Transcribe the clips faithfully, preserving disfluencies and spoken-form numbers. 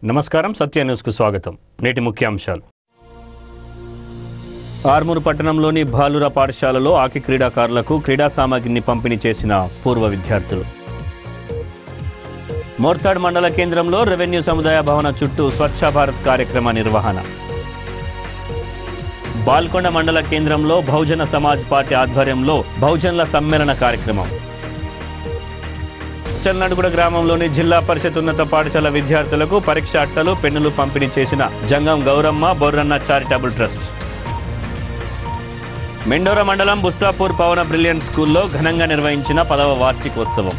నమస్కారం సత్య న్యూస్ కు స్వాగతం. నేటి ముఖ్యాంశాలు. ఆర్మూరు పట్టణంలోని బాలుర పాఠశాలలో హాకీ క్రీడాకారులకు క్రీడా సామగ్రిని పంపిణీ చేసిన పూర్వ విద్యార్థులు. మోర్తాడ్ మండల కేంద్రంలో రెవెన్యూ సముదాయ భవన చుట్టూ స్వచ్ఛ భారత్ కార్యక్రమ నిర్వహణ. బాల్కొండ మండల కేంద్రంలో బహుజన సమాజ్ పార్టీ ఆధ్వర్యంలో బహుజనుల సమ్మేళన కార్యక్రమం. చల్నడుగుడ గ్రామంలోని జిల్లా పరిషత్ ఉన్నత పాఠశాల విద్యార్థులకు పరీక్ష అట్టలు పెన్నులు పంపిణీ చేసిన జంగం గౌరమ్మ బొర్రన్న చారిటబుల్ ట్రస్ట్. మెండోర మండలం బుస్సాపూర్ పవన బ్రిలియంట్ స్కూల్లో ఘనంగా నిర్వహించిన పదవ వార్షికోత్సవం.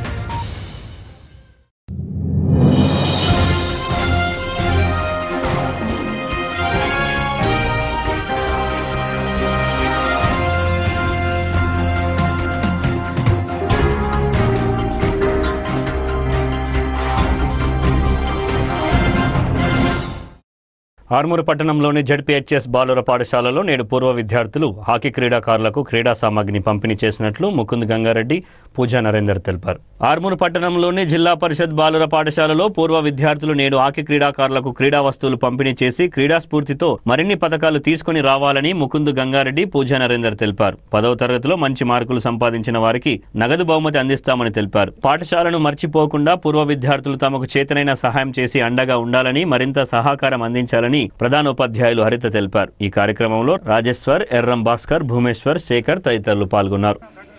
ఆర్మూరు పట్టణంలోని జెడ్పీహెచ్ఎస్ బాలుర పాఠశాలలో నేడు పూర్వ విద్యార్థులు హాకీ క్రీడాకారులకు క్రీడా సామగ్రిని పంపిణీ చేసినట్లు ముకుంద్ గంగారెడ్డి, పూజా నరేందర్ తెలిపారు. ఆర్మూరు పట్టణంలోని జిల్లా పరిషత్ బాలుర పాఠశాలలో పూర్వ విద్యార్థులు నేడు హాకీ క్రీడాకారులకు క్రీడా వస్తువులు పంపిణీ చేసి క్రీడా స్ఫూర్తితో మరిన్ని పథకాలు తీసుకుని రావాలని ముకుంద్ గంగారెడ్డి, పూజా నరేందర్ తెలిపారు. పదవ తరగతిలో మంచి మార్కులు సంపాదించిన వారికి నగదు బహుమతి అందిస్తామని తెలిపారు. పాఠశాలను మర్చిపోకుండా పూర్వ విద్యార్థులు తమకు చేతనైన సహాయం చేసి అండగా ఉండాలని, మరింత సహకారం అందించాలని ప్రధానోపాధ్యాయులు హరిత తెలిపారు. ఈ కార్యక్రమంలో రాజేశ్వర్, ఎర్రం భాస్కర్, భూమేశ్వర్, శేఖర్ తదితరులు పాల్గొన్నారు.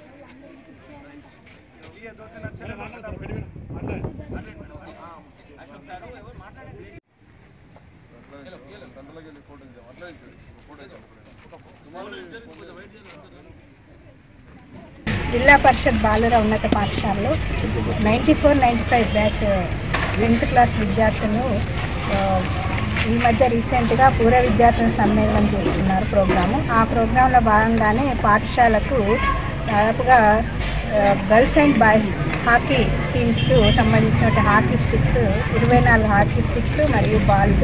జిల్లా పరిషత్ బాలుర ఉన్నత పాఠశాలలో ninety four ninety five batch tenth class విద్యార్థులు ఈ మధ్య రీసెంట్గా పూర్వ విద్యార్థుల సమ్మేళనం చేసుకున్నారు ప్రోగ్రాము. ఆ ప్రోగ్రాంలో భాగంగానే పాఠశాలకు దాదాపుగా గర్ల్స్ అండ్ బాయ్స్ హాకీ టీమ్స్కు సంబంధించిన హాకీ స్టిక్స్ ఇరవై నాలుగు హాకీ స్టిక్స్ మరియు బాల్స్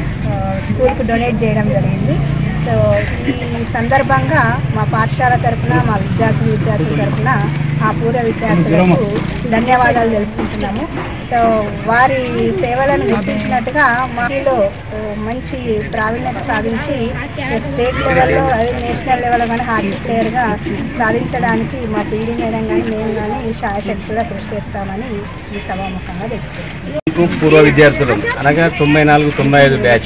స్కూల్కు డొనేట్ చేయడం జరిగింది. సో ఈ సందర్భంగా మా పాఠశాల తరఫున, మా విద్యార్థులు విద్యార్థుల తరఫున ఆ పూర్వ విద్యార్థులకు ధన్యవాదాలు తెలుపుకుంటున్నాము. సో వారి సేవలను గుర్తించినట్టుగా మాలో మంచి ప్రావీణ్యత సాధించి స్టేట్ లెవెల్లో, అదే నేషనల్ లెవెల్లో కానీ హాకీ ప్లేయర్గా సాధించడానికి మా పీడీ మేడం కానీ మేము కానీ శాయశక్తిగా కృషి చేస్తామని ఈ సభాముఖంగా తెలుపుతున్నాము. పూర్వ విద్యార్థులు అనగా తొంభై నాలుగు తొంభై ఐదు బ్యాచ్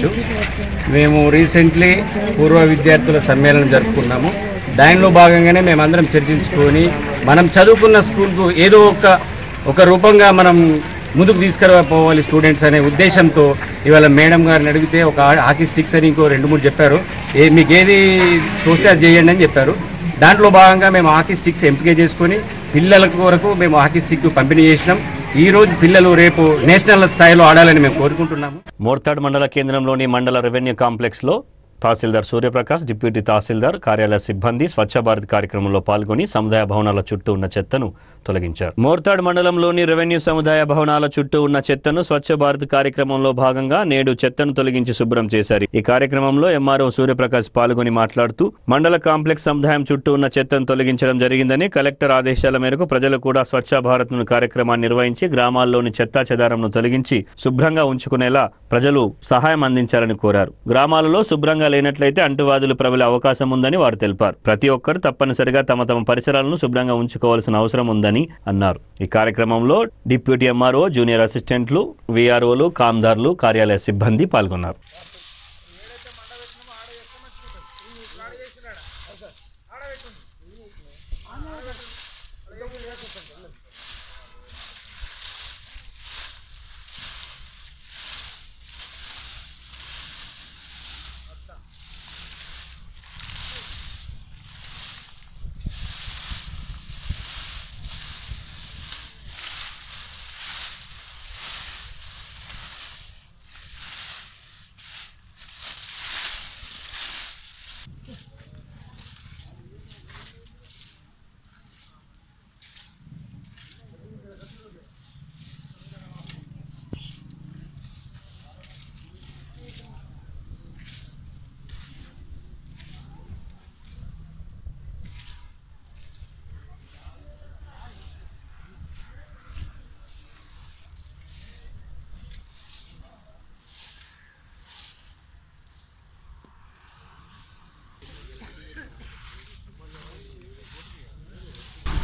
మేము రీసెంట్లీ పూర్వ విద్యార్థుల సమ్మేళనం జరుపుకున్నాము. దానిలో భాగంగానే మేమందరం చర్చించుకొని మనం చదువుకున్న స్కూల్కు ఏదో ఒక ఒక రూపంగా మనం ముందుకు తీసుకురాపోవాలి స్టూడెంట్స్ అనే ఉద్దేశంతో ఇవాళ మేడం గారిని అడిగితే ఒక హాకీ స్టిక్స్ అని ఇంకో రెండు మూడు చెప్పారు. ఏ మీకు ఏది చూస్తే అది చేయండి అని చెప్పారు. దాంట్లో భాగంగా మేము హాకీ స్టిక్స్ ఎంపిక చేసుకొని పిల్లల వరకు మేము హాకీ స్టిక్ పంపిణీ చేసినాం. ఈ రోజు పిల్లలు రేపు నేషనల్ స్థాయిలో ఆడాలని మేము కోరుకుంటున్నాము. మోర్తాడ్ మండల కేంద్రంలోని మండల రెవెన్యూ కాంప్లెక్స్ లో తహసీల్దార్ సూర్యప్రకాష్, డిప్యూటీ తహసీల్దార్, కార్యాలయ సిబ్బంది స్వచ్ఛ భారత్ కార్యక్రమంలో పాల్గొని సముదాయ భవనాల చుట్టూ ఉన్న చెత్తను తొలగించారు. మోర్తాడ్ మండలంలోని రెవెన్యూ సముదాయ భవనాల చుట్టూ ఉన్న చెత్తను స్వచ్ఛ భారత్ కార్యక్రమంలో భాగంగా నేడు చెత్తను తొలగించి శుభ్రం చేశారు. ఈ కార్యక్రమంలో ఎంఆర్ఓ సూర్యప్రకాష్ పాల్గొని మాట్లాడుతూ మండల కాంప్లెక్స్ సముదాయం చుట్టూ ఉన్న చెత్తను తొలగించడం జరిగిందని, కలెక్టర్ ఆదేశాల మేరకు ప్రజలు కూడా స్వచ్ఛ భారత్ కార్యక్రమాన్ని నిర్వహించి గ్రామాల్లోని చెత్తా చెదారంను తొలగించి శుభ్రంగా ఉంచుకునేలా ప్రజలు సహాయం అందించాలని కోరారు. గ్రామాలలో శుభ్రంగా లేనట్లయితే అంటువ్యాధులు ప్రబలే అవకాశం ఉందని వారు తెలిపారు. ప్రతి ఒక్కరు తప్పనిసరిగా తమ తమ పరిసరాలను శుభ్రంగా ఉంచుకోవాల్సిన అవసరం ఉందని అన్నారు. ఈ కార్యక్రమంలో డిప్యూటీ ఎంఆర్ఓ, జూనియర్ అసిస్టెంట్లు, విఆర్ఓలు, కామ్దార్లు, కార్యాలయ సిబ్బంది పాల్గొన్నారు.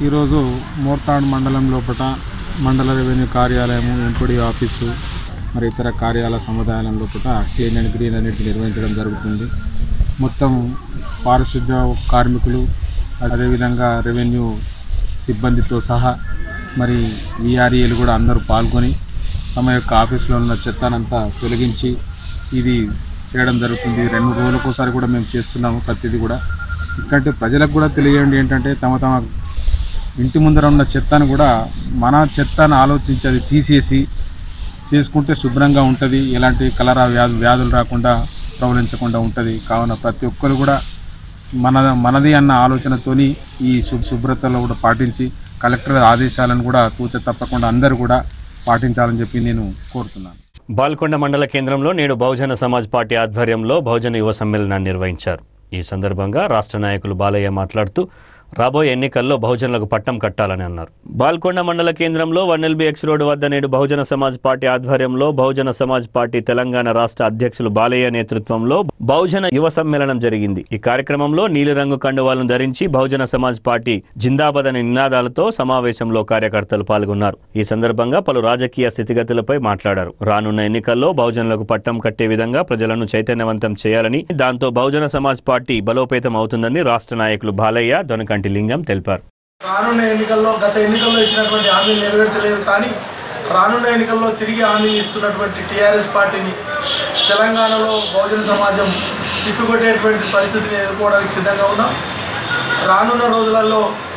ఈరోజు మోర్తాడ్ మండలం లోపల మండల రెవెన్యూ కార్యాలయము, ఎంపీడీ ఆఫీసు, మరి ఇతర కార్యాలయ సముదాయాల లోపల క్లీన్ అండ్ గ్రీన్ అనేది నిర్వహించడం జరుగుతుంది. మొత్తం పారిశుద్ధ్య కార్మికులు, అదేవిధంగా రెవెన్యూ సిబ్బందితో సహా మరి విఆర్ఏలు కూడా అందరూ పాల్గొని తమ యొక్క ఆఫీసులో ఉన్న చెత్తనంతా తొలగించి ఇది చేయడం జరుగుతుంది. రెండు రోజులకోసారి కూడా మేము చేస్తున్నాము ప్రతిదీ కూడా. ఎందుకంటే ప్రజలకు కూడా తెలియండి ఏంటంటే తమ తమ ఇంటి ముందర ఉన్న చెత్తను కూడా మన చెత్తను ఆలోచించి అది తీసేసి చేసుకుంటే శుభ్రంగా ఉంటుంది, ఎలాంటి కలరా వ్యాధు వ్యాధులు రాకుండా ప్రవహించకుండా ఉంటుంది. కావున ప్రతి ఒక్కరు కూడా మన మనది అన్న ఆలోచనతోని ఈ శుభ్రతలో కూడా పాటించి కలెక్టర్ ఆదేశాలను కూడా తూచ తప్పకుండా అందరూ కూడా పాటించాలని చెప్పి నేను కోరుతున్నాను. బాల్కొండ మండల కేంద్రంలో నేడు బహుజన సమాజ్ పార్టీ ఆధ్వర్యంలో బహుజన యువ సమ్మేళనాన్ని నిర్వహించారు. ఈ సందర్భంగా రాష్ట్ర నాయకులు బాలయ్య మాట్లాడుతూ రాబోయే ఎన్నికల్లో బహుజనులకు పట్టం కట్టాలని అన్నారు. బాల్కొండ మండల కేంద్రంలో వన్ ఎల్బీ ఎక్స్ రోడ్డు వద్ద నేడు బహుజన సమాజ్ పార్టీ ఆధ్వర్యంలో బహుజన సమాజ్ పార్టీ తెలంగాణ రాష్ట్ర అధ్యక్షులు బాలయ్య నేతృత్వంలో బహుజన యువ సమ్మేళనం జరిగింది. ఈ కార్యక్రమంలో నీలిరంగు కండువాలను ధరించి బహుజన సమాజ్ పార్టీ జిందాబాద్ అనే నినాదాలతో సమావేశంలో కార్యకర్తలు పాల్గొన్నారు. ఈ సందర్భంగా పలు రాజకీయ స్థితిగతులపై మాట్లాడారు. రానున్న ఎన్నికల్లో బహుజనులకు పట్టం కట్టే విధంగా ప్రజలను చైతన్యవంతం చేయాలని, దాంతో బహుజన సమాజ్ పార్టీ బలోపేతం అవుతుందని రాష్ట్ర నాయకులు బాలయ్య, దొనకంటి లింగం తెలిపారు. రానున్న ఎన్నికల్లో గత ఎన్నికల్లో ఇచ్చినటువంటి హామీలు నెరవేర్చలేదు, కానీ రానున్న ఎన్నికల్లో తిరిగి హామీలు ఇస్తున్నటువంటి టీఆర్ఎస్ పార్టీని తెలంగాణలో బహుజన సమాజం తిప్పికొట్టేటువంటి పరిస్థితిని ఎదుర్కోవడానికి సిద్ధంగా ఉన్నాం. రానున్న రోజులలో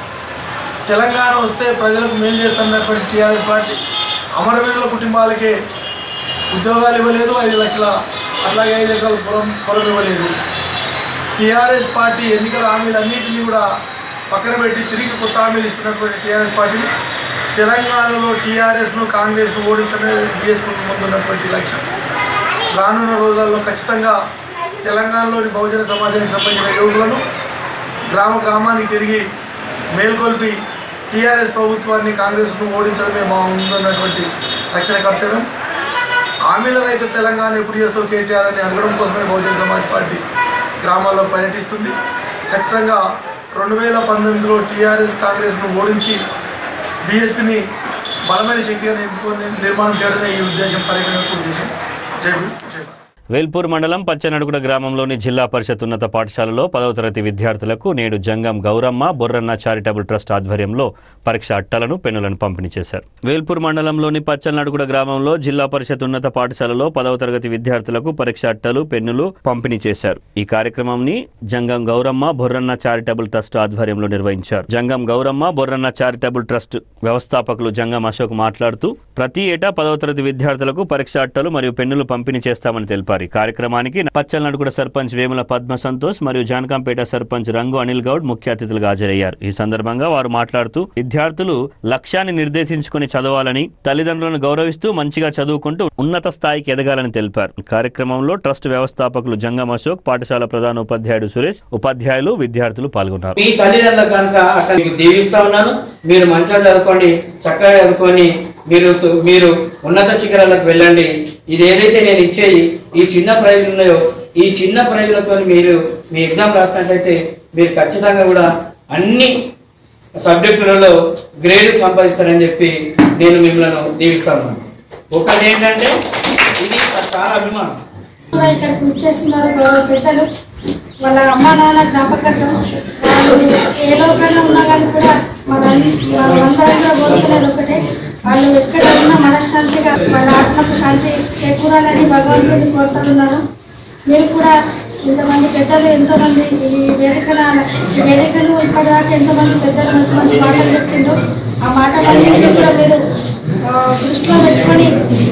తెలంగాణ వస్తే ప్రజలకు మేలు చేస్తున్నటువంటి టీఆర్ఎస్ పార్టీ అమరవీరుల కుటుంబాలకే ఉద్యోగాలు ఇవ్వలేదు, ఐదు లక్షల అట్లాగే ఐదు ఎకరాల పొలం పొలం ఇవ్వలేదు. టీఆర్ఎస్ పార్టీ ఎన్నికల హామీలన్నింటినీ కూడా పక్కన పెట్టి తిరిగి కొత్త హామీలు ఇస్తున్నటువంటి టీఆర్ఎస్ పార్టీని తెలంగాణలో టీఆర్ఎస్ను కాంగ్రెస్ను ఓడించడమే బీఎస్పీ ముందున్నటువంటి లక్ష్యం. రానున్న రోజులలో ఖచ్చితంగా తెలంగాణలోని బహుజన సమాజానికి సంబంధించిన యువకులను గ్రామ గ్రామానికి తిరిగి మేల్కొల్పి టీఆర్ఎస్ ప్రభుత్వాన్ని కాంగ్రెస్ను ఓడించడమే మా ముందున్నటువంటి తక్షణ కర్తవ్యం. హామీల రైతు తెలంగాణ ఎప్పుడు చేస్తూ కేసీఆర్ అని అడగడం కోసమే బహుజన సమాజ్ పార్టీ గ్రామాల్లో పర్యటిస్తుంది. ఖచ్చితంగా రెండు వేల పంతొమ్మిదిలో టీఆర్ఎస్ కాంగ్రెస్ను ఓడించి బీఎస్పీని బలమైన శక్తిగా నింపుకొని నిర్మాణం చేయడమే ఈ ఉద్దేశం పరిగణనకు ఉద్దేశం. జై జై వేల్పూర్ మండలం పచ్చనడుగుడ గ్రామంలోని జిల్లా పరిషత్ ఉన్నత పాఠశాలలో పదవ తరగతి విద్యార్థులకు నేడు జంగం గౌరమ్మ బొర్రన్న చారిటబుల్ ట్రస్ట్ ఆధ్వర్యంలో పరీక్ష అట్టలను పెన్నులను పంపిణీ చేశారు. వేల్పూర్ మండలంలోని పచ్చనడుగుడ గ్రామంలో జిల్లా పరిషత్ ఉన్నత పాఠశాలలో పదవ తరగతి విద్యార్థులకు పరీక్ష అట్టలు పెన్నులు పంపిణీ చేశారు. ఈ కార్యక్రమాన్ని జంగం గౌరమ్మ బొర్రన్న చారిటబుల్ ట్రస్ట్ ఆధ్వర్యంలో నిర్వహించారు. జంగం గౌరమ్మ బొర్రన్న చారిటబుల్ ట్రస్ట్ వ్యవస్థాపకులు జంగం అశోక్ మాట్లాడుతూ ప్రతి ఏటా పదవ తరగతి విద్యార్థులకు పరీక్ష అట్టలు మరియు పెన్నులు పంపిణీ చేస్తామని తెలిపారు. ఈ కార్యక్రమానికి పచ్చలనడుగుడ సర్పంచ్ వేముల పద్మ సంతోష్ మరియు జానకంపేట సర్పంచ్ రంగు అనిల్ గౌడ్ ముఖ్య అతిథులుగా హాజరయ్యారు. ఈ సందర్భంగా వారు మాట్లాడుతూ విద్యార్థులు లక్ష్యాన్ని నిర్దేశించుకుని చదవాలని, తల్లిదండ్రులను గౌరవిస్తూ మంచిగా చదువుకుంటూ ఉన్నత స్థాయికి ఎదగాలని తెలిపారు. కార్యక్రమంలో ట్రస్ట్ వ్యవస్థాపకులు జంగం అశోక్, పాఠశాల ప్రధాన ఉపాధ్యాయుడు సురేష్, ఉపాధ్యాయులు, విద్యార్థులు పాల్గొన్నారు. మీ తల్లిదండ్రులు కనుక అక్కడ మీకు దీవిస్తా ఉన్నాను. మీరు మంచిగా చదువుకోండి, చక్కగా చదువుకొని మీరు మీరు ఉన్నత శిఖరాలకు వెళ్ళండి. ఇది ఏదైతే నేను ఇచ్చే ఈ చిన్న ప్రైజులు ఉన్నాయో ఈ చిన్న ప్రైజులతో మీరు మీ ఎగ్జామ్ రాసినట్లయితే మీరు ఖచ్చితంగా కూడా అన్ని సబ్జెక్టులలో గ్రేడ్ సంపాదిస్తారని చెప్పి నేను మిమ్మల్ని దీవిస్తా ఉన్నాను. ఒకటి ఏంటంటే ఇది చాలా అభిమానం. ఇక్కడికి వచ్చేస్తున్నారు గౌరవ పెద్దలు, వాళ్ళ అమ్మ నాన్న జ్ఞాపకత్వం, వాళ్ళు ఏ లోపల ఉన్నా కానీ కూడా మనందరం కూడా కోరుకునేది ఒకటే, వాళ్ళు ఎక్కడ ఉన్నా మనశ్శాంతిగా వాళ్ళ ఆత్మకు శాంతి చేకూరాలని భగవంతుడిని కోరుతున్నాను. మీరు కూడా ఇంతమంది పెద్దలు ఎంతోమంది ఈ వేదికల ఈ వేదికను ఇప్పటిదాకా ఎంతోమంది పెద్దలు మంచి మంచి మాటలు చెప్పిండ్రు. ఆ మాటలన్నీ కూడా మీరు దృష్టిలో పెట్టుకొని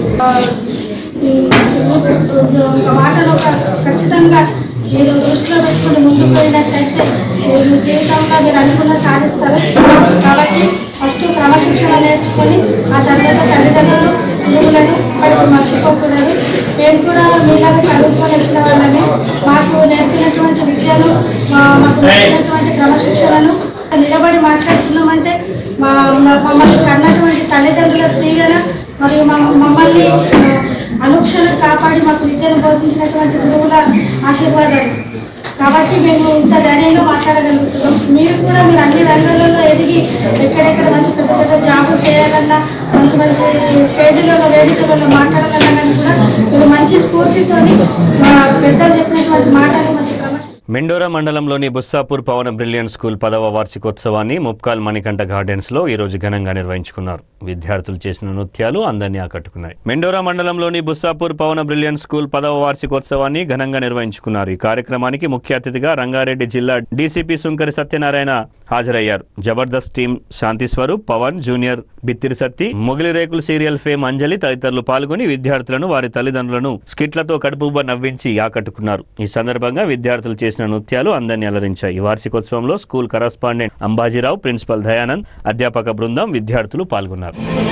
మాటలు ఒక ఖచ్చితంగా మీరు దృష్టిలో పెట్టుకుని ముందుకు పోయినట్టయితే మీ జీవితంలో మీరు అనుకున్న సాధిస్తారు. కాబట్టి ఫస్ట్ క్రమశిక్షణ నేర్చుకొని ఆ తర్వాత తల్లిదండ్రులు జీవులను ఇప్పటికి మర్చిపోకూడదు. మేము కూడా మీలాగా చదువుకొని వచ్చిన వాళ్ళని మాకు నేర్పినటువంటి విద్యను మాకు నేర్పినటువంటి క్రమశిక్షణను నిలబడి మాట్లాడుతున్నామంటే మా మమ్మల్ని కన్నటువంటి తల్లిదండ్రుల దీవెన మరియు మమ్మల్ని అనుక్షణం కాపాడి మాకు విద్యను బోధించినటువంటి గురువుల ఆశీర్వాదాలు. కాబట్టి మేము ఇంత ధైర్యంగా మాట్లాడగలుగుతున్నాం. మీరు కూడా మీరు అన్ని రంగాలలో ఎదిగి ఎక్కడెక్కడ మంచి పెద్ద పెద్ద జాబులు చేయాలన్నా, మంచి మంచి స్టేజ్లలో వేదికలలో మాట్లాడాలన్నా కానీ కూడా మీరు మంచి స్ఫూర్తితో పెద్దలు చెప్పినటువంటి మాటలు మంచి క్రమశిక్షణ. మెండోరా మండలంలోని బుస్సాపూర్ పవన బ్రిలియంట్ స్కూల్ పదవ వార్షికోత్సవాన్ని ముప్కాల్ మణికంఠ గార్డెన్స్ లో ఈ రోజు ఘనంగా నిర్వహించుకున్నారు. విద్యార్థులు చేసిన నృత్యాలు అందరినీ ఆకట్టుకున్నాయి. మెండోరా మండలంలోని బుస్సాపూర్ పవన బ్రిలియంట్ స్కూల్ పదవ వార్షికోత్సవాన్ని ఘనంగా నిర్వహించుకున్నారు. ఈ కార్యక్రమానికి ముఖ్య అతిథిగా రంగారెడ్డి జిల్లా డీసీపీ సుంకరి సత్యనారాయణ హాజరయ్యారు. Jabardasth team Shanti Swaroop, Pavan, junior Bithiri Sathi, Mogili Rekulu serial fame అంజలి తదితరులు పాల్గొని విద్యార్థులను వారి తల్లిదండ్రులను స్కిట్లతో కడుపుబ్బ నవ్వించి ఆకట్టుకున్నారు. ఈ సందర్భంగా విద్యార్థులు చేసిన నృత్యాలు అందరినీ అలరించాయి. ఈ వార్షికోత్సవంలో school correspondent Ambajirao, principal Dayanand, అధ్యాపక బృందం, విద్యార్థులు పాల్గొన్నారు.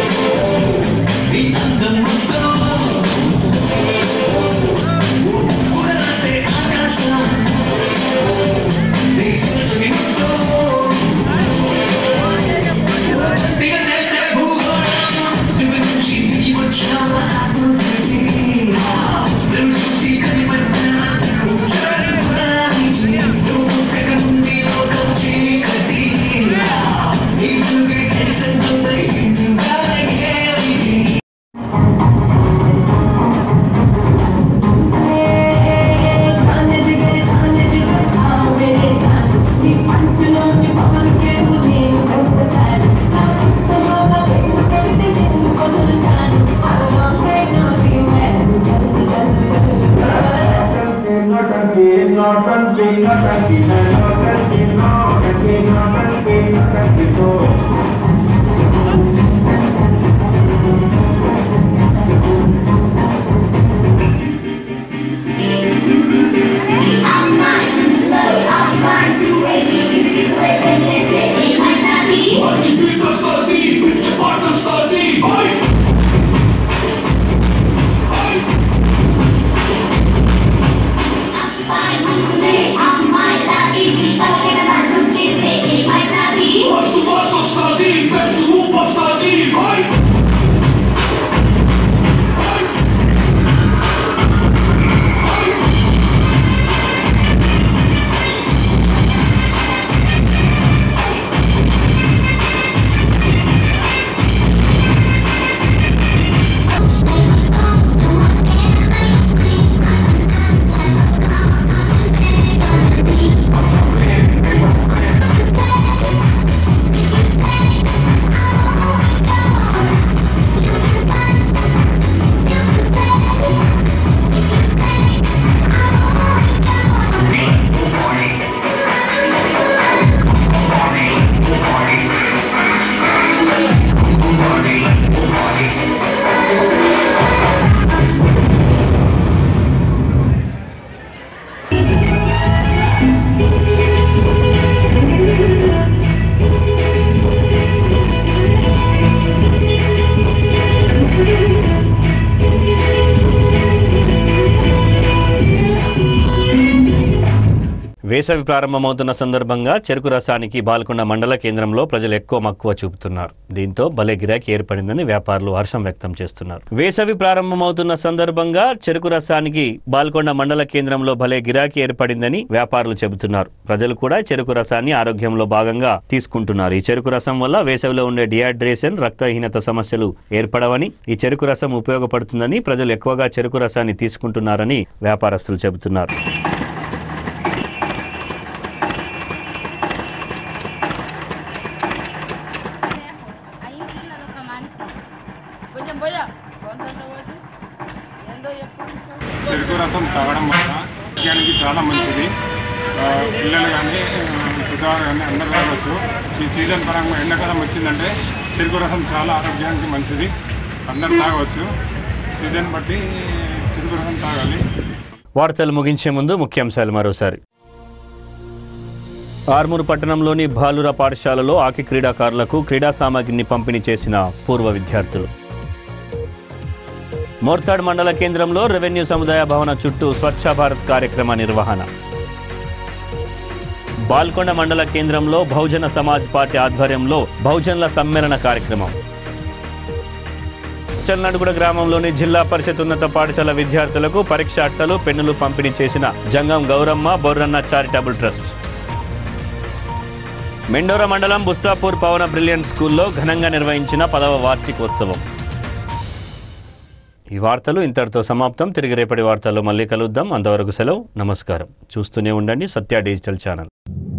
వేసవి ప్రారంభమవుతున్న సందర్భంగా చెరుకు రసానికి బాల్కొండ మండల కేంద్రంలో ప్రజలు ఎక్కువ మక్కువ చూపుతున్నారు. దీంతో భలే గిరాకీ ఏర్పడిందని వ్యాపారులు హర్షం వ్యక్తం చేస్తున్నారు. వేసవి ప్రారంభమవుతున్న సందర్భంగా చెరుకు రసానికి బాల్కొండ మండల కేంద్రంలో భలే గిరాకీ ఏర్పడిందని వ్యాపారులు చెబుతున్నారు. ప్రజలు కూడా చెరుకు రసాన్ని ఆరోగ్యంలో భాగంగా తీసుకుంటున్నారు. ఈ చెరుకు రసం వల్ల వేసవిలో ఉండే డిహైడ్రేషన్, రక్తహీనత సమస్యలు ఏర్పడవని, ఈ చెరుకు రసం ఉపయోగపడుతుందని ప్రజలు ఎక్కువగా చెరుకు రసాన్ని తీసుకుంటున్నారని వ్యాపారస్తులు చెబుతున్నారు. చెరుకు రసం తాగడం వల్ల ఆరోగ్యానికి చాలా మంచిది. పిల్లలు కానీ పెద్దవారు కానీ అందరూ తాగవచ్చు. ఈ సీజన్ పరంగా ఎండాకాలం వచ్చిందంటే చెరుకు రసం చాలా ఆరోగ్యానికి మంచిది, అందరూ తాగవచ్చు. సీజన్ బట్టి చెరుకు రసం తాగాలి. వార్తలు ముగించే ముందు ముఖ్యాంశాలు మరోసారి. ఆర్మూరు పట్టణంలోని భాలుర పాఠశాలలో హాకీ క్రీడాకారులకు క్రీడా సామాగ్రిని పంపిణీ చేసిన పూర్వ విద్యార్థులు. మోర్తాడ్ మండల కేంద్రంలో రెవెన్యూ సముదాయ భవన చుట్టూ స్వచ్ఛ భారత్ కార్యక్రమ నిర్వహణ. బాల్కొండ మండల కేంద్రంలో బహుజన సమాజ్ పార్టీ ఆధ్వర్యంలో బహుజనుల సమ్మేళన కార్యక్రమం. చల్నాడుగూడ గ్రామంలోని జిల్లా పరిషత్ ఉన్నత పాఠశాల విద్యార్థులకు పరీక్ష అట్టలు పెన్నులు పంపిణీ చేసిన జంగం గౌరమ్మ బొర్రన్న చారిటబుల్ ట్రస్ట్. మెండోర మండలం బుస్సాపూర్ పవన బ్రిలియంట్ స్కూల్లో ఘనంగా నిర్వహించిన పదవ వార్షికోత్సవం. ఈ వార్తలు ఇంతటితో సమాప్తం. తిరిగి రేపటి వార్తల్లో మళ్ళీ కలుద్దాం. అంతవరకు సెలవు. నమస్కారం. చూస్తూనే ఉండండి సత్య డిజిటల్ ఛానల్.